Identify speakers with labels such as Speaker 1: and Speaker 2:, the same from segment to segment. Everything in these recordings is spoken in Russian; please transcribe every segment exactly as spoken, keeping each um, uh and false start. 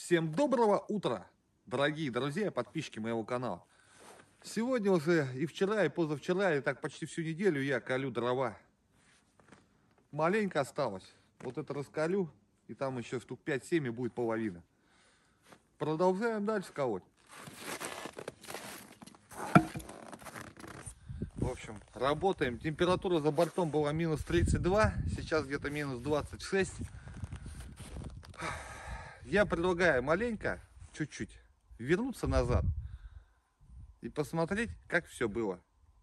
Speaker 1: Всем доброго утра, дорогие друзья и подписчики моего канала. Сегодня уже и вчера, и позавчера, и так почти всю неделю я колю дрова. Маленько осталось. Вот это раскалю, и там еще штук пять-семь и будет половина. Продолжаем дальше колоть. В общем, работаем. Температура за бортом была минус тридцать два, сейчас где-то минус двадцать шесть. Я предлагаю маленько, чуть-чуть, вернуться назад и посмотреть, как все было.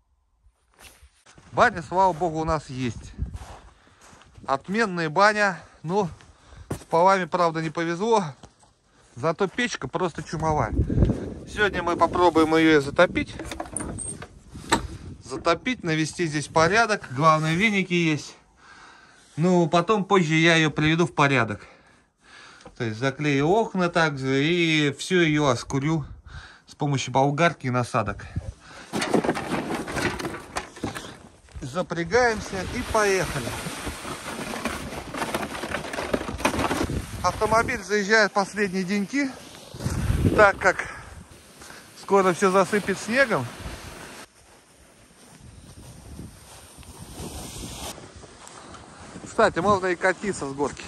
Speaker 1: Баня, слава богу, у нас есть. Отменная баня. Ну, с полами, правда, не повезло. Зато печка просто чумовая. Сегодня мы попробуем ее затопить. Затопить, навести здесь порядок. Главное, веники есть. Ну, потом, позже я ее приведу в порядок. То есть заклею окна также и все ее оскурю с помощью болгарки и насадок. Запрягаемся и поехали. Автомобиль заезжает в последние деньки, так как скоро все засыпет снегом. Кстати, можно и катиться с горки.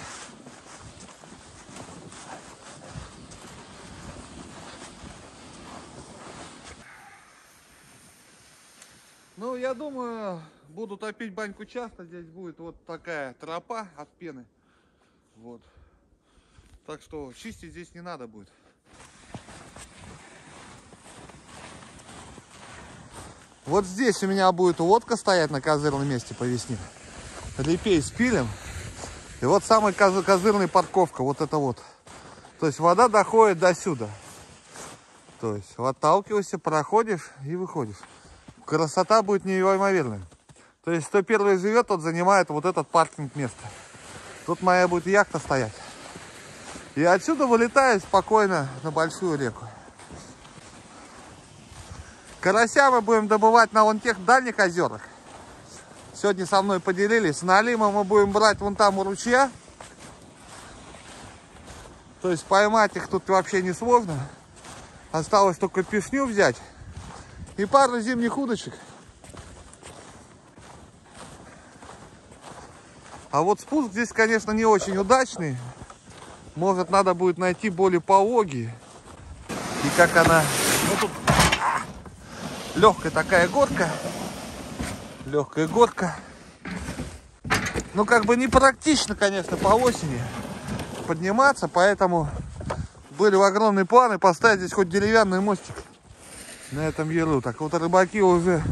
Speaker 1: Ну, я думаю, буду топить баньку часто. Здесь будет вот такая тропа от пены. Вот. Так что чистить здесь не надо будет. Вот здесь у меня будет лодка стоять на козырном месте по весне. Репей спилим. И вот самая козырная парковка. Вот это вот. То есть вода доходит до сюда. То есть отталкиваешься, проходишь и выходишь. Красота будет неимоверная. То есть кто первый живет, тот занимает вот этот паркинг место. Тут моя будет яхта стоять. И отсюда вылетаю спокойно на большую реку. Карася мы будем добывать на вон тех дальних озерах. Сегодня со мной поделились. Налима мы будем брать вон там у ручья. То есть поймать их тут вообще не сложно. Осталось только пешню взять. И пару зимних удочек. А вот спуск здесь, конечно, не очень удачный. Может, надо будет найти более пологий. И как она... Ну, тут легкая такая горка. Легкая горка. Ну, как бы непрактично, конечно, по осени подниматься. Поэтому были огромные планы поставить здесь хоть деревянный мостик. На этом елу. Так вот, рыбаки уже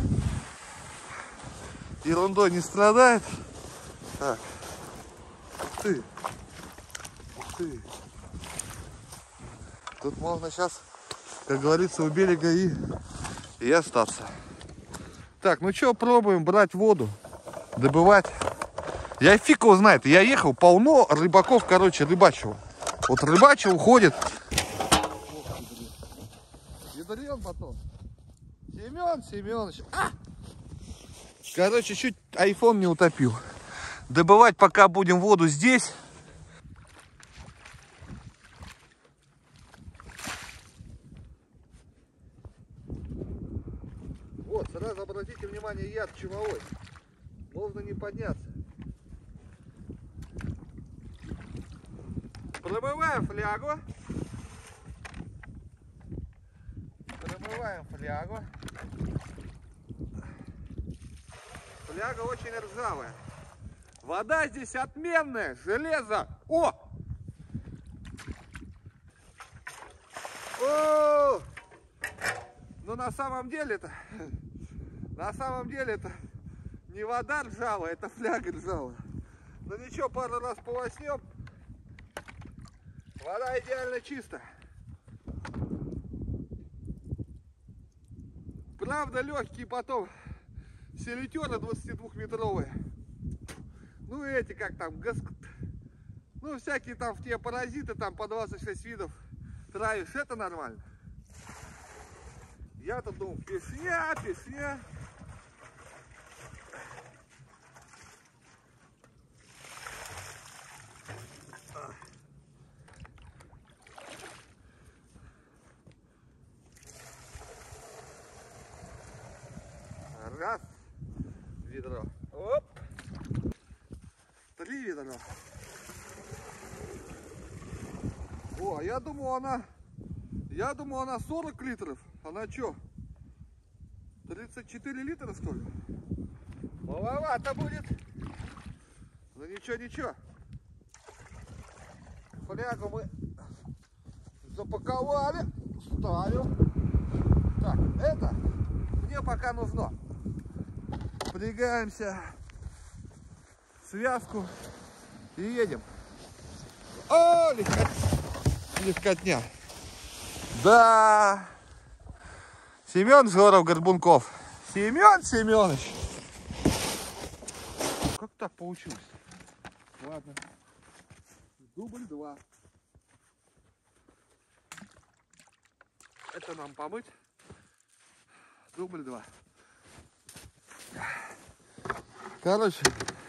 Speaker 1: ерундой не страдают. Так. Ух ты. Ух ты. Тут можно сейчас, как говорится, у берега и, и остаться. Так, ну что, пробуем брать воду, добывать. Я фиг его знает. Я ехал, полно рыбаков, короче, рыбачил. Вот рыбачил, уходит. Ядрен батон. Семен Семенович. А! Короче, чуть айфон не утопил. Добывать пока будем воду здесь. Вот, сразу обратите внимание, яд чумовой. Можно не подняться. Промываем флягу. Промываем флягу. Фляга очень ржавая. Вода здесь отменная. Железо. О! О! Но на самом деле это... На самом деле это не вода ржавая, это фляга ржавая. Но ничего, пару раз полоснем. Вода идеально чистая. Правда, легкие потом селитеры двадцатидвухметровые. Ну и эти как там, гаск... ну всякие там в те паразиты там по двадцать шесть видов травишь, это нормально. Я-то думал, песня, песня. ведро. Оп. Три ведра. О, я думал она, я думал она сорок литров. Она что, тридцать четыре литра, что ли? Маловато будет. Ну ничего, ничего. Флягу мы запаковали. Ставим. Так, это мне пока нужно. Впрягаемся в связку и едем. О, легкотня. легкотня. Да. Семен Жоров-Горбунков. Семен Семенович. Как так получилось? Ладно. Дубль два. Это нам помыть. Дубль два. Короче,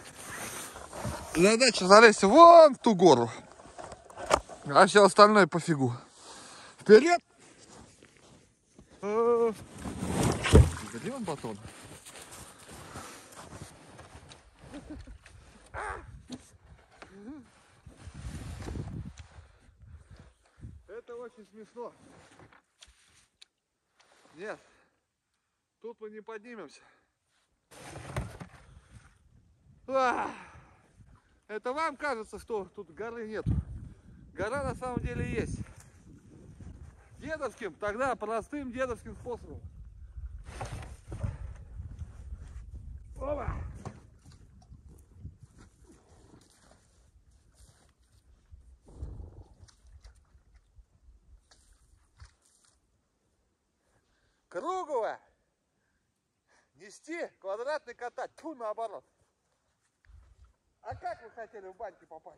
Speaker 1: задача залезть вон в ту гору. А все остальное пофигу. Вперед! Где он батон? Это очень смешно. Нет, тут мы не поднимемся. А, это вам кажется, что тут горы нет. Гора на самом деле есть. Дедовским, тогда простым дедовским способом. Опа! Круговая. Нести, квадратный катать. Тьфу, наоборот. А как вы хотели в баньке попасть?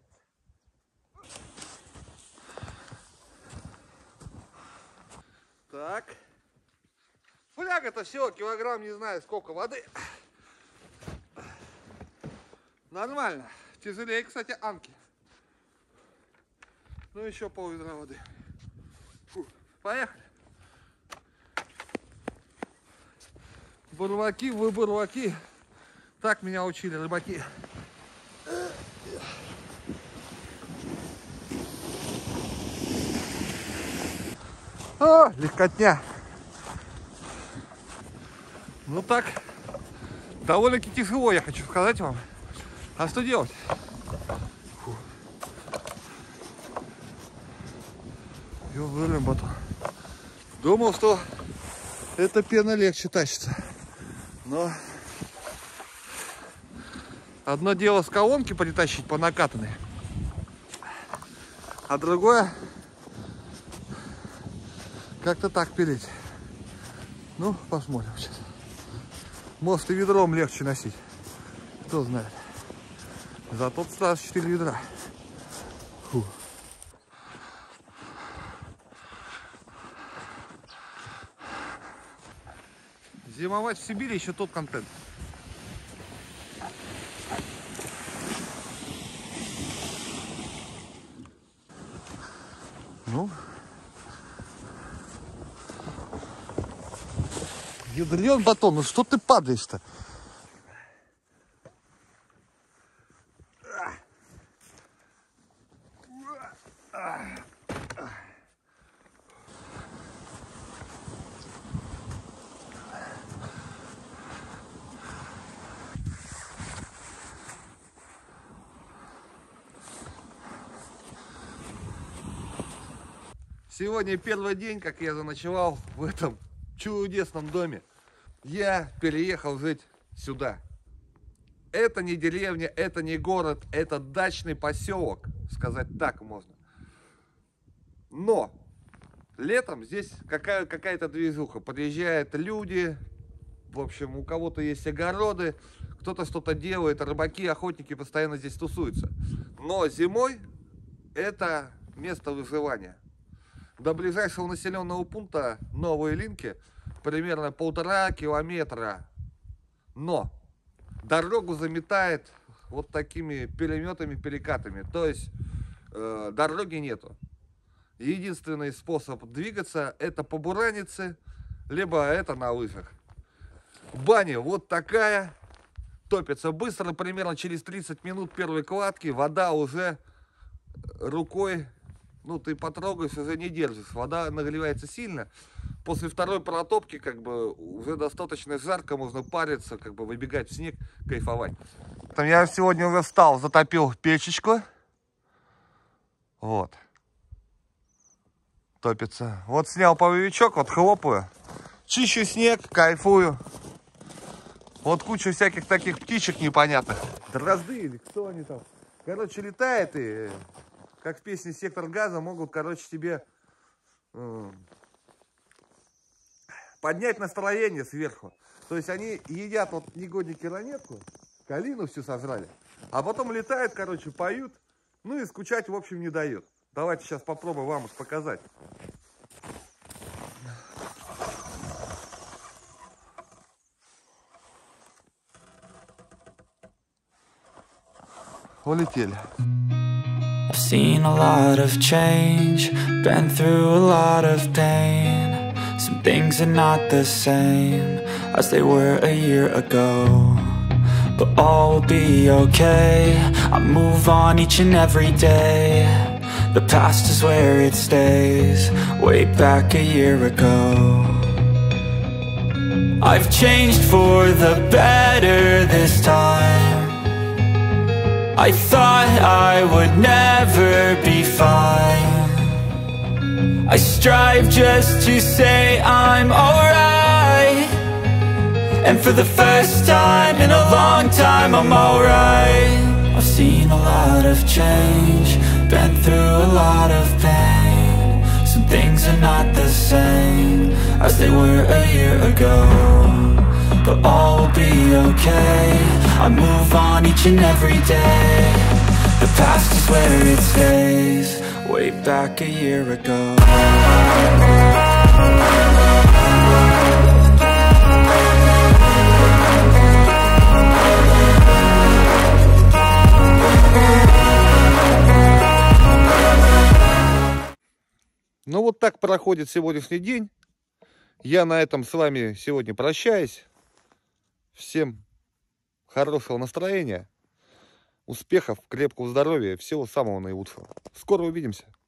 Speaker 1: Так. Фляга-то всего килограмм, не знаю сколько воды. Нормально. Тяжелее, кстати, Анки. Ну еще пол ведра воды. Фу. Поехали. Бурлаки, вы бурлаки. Так меня учили рыбаки. О, легкотня. Ну так, довольно-таки тяжело, я хочу сказать вам. А что делать? Фу. Ёбаный батон. Думал, что эта пена легче тащится. Но одно дело с колонки притащить по накатанной, а другое как-то так пилить. Ну, посмотрим сейчас. Может, и ведром легче носить. Кто знает. Зато сразу четыре ведра. Фу. Зимовать в Сибири еще тот контент. Ну, ядрен батон, ну что ты падаешь-то? Сегодня первый день, как я заночевал в этом чудесном доме. Я переехал жить сюда. Это не деревня, это не город, это дачный поселок, сказать так можно. Но летом здесь какая- какая-то движуха. Подъезжают люди, в общем, у кого-то есть огороды, кто-то что-то делает, рыбаки, охотники постоянно здесь тусуются. Но зимой это место выживания. До ближайшего населенного пункта Новые Линки примерно полтора километра. Но дорогу заметает вот такими переметами, перекатами. То есть э, дороги нету. Единственный способ двигаться — это по буранице, либо это на лыжах. Баня вот такая. топится быстро, примерно через тридцать минут первой кладки вода уже рукой, ну ты потрогаешь, уже не держишь, вода нагревается сильно. После второй протопки как бы уже достаточно жарко, можно париться, как бы выбегать в снег, кайфовать. Там я сегодня уже встал, затопил печечку. Вот. Топится. Вот снял половичок, вот хлопаю. Чищу снег, кайфую. Вот куча всяких таких птичек непонятных. Дрозды или кто они там. Короче, летает и, как в песне «Сектор газа», могут, короче, тебе э, поднять настроение сверху. То есть они едят вот негодники ранетку, калину всю сожрали, а потом летают, короче, поют, ну и скучать, в общем, не дают. Давайте сейчас попробуем вам их показать. Улетели.
Speaker 2: I've seen a lot of change, been through a lot of pain. Some things are not the same as they were a year ago, but all will be okay. I move on each and every day. The past is where it stays, way back a year ago. I've changed for the better this time. I thought I would never be fine. I strive just to say I'm alright, and for the first time in a long time I'm alright. I've seen a lot of change, been through a lot of pain. Some things are not the same as they were a year ago, but all will be okay. I move on each and every day. The past is where it stays, way back a year ago.
Speaker 1: Ну вот так проходит сегодняшний день. Я на этом с вами сегодня прощаюсь. Всем хорошего настроения, успехов, крепкого здоровья, всего самого наилучшего. Скоро увидимся.